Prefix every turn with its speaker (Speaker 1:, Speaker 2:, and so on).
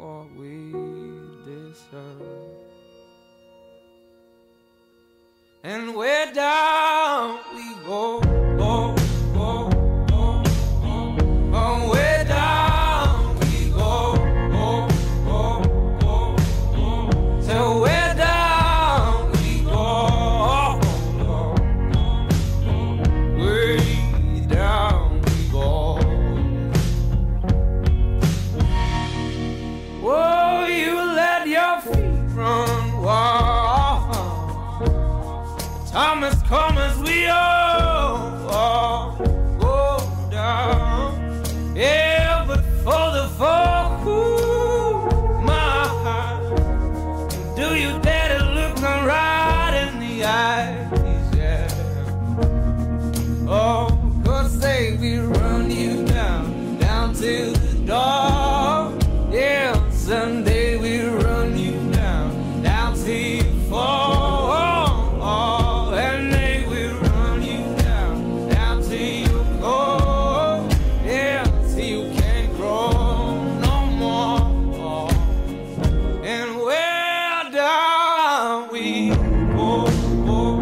Speaker 1: what we deserve. And where down we go, go, go, go, go. Oh, where down we go, go, go, go, go. So where down we go, go, go, way down we go. Oh, you let your feet run wild. Time has come as we all go down. Yeah, but for the folk who mind, do you dare to look them right in the eyes? Yeah. Oh, 'cause they will run you down, down to the door. Yeah, someday we'll run you down, down till you fall. Oh,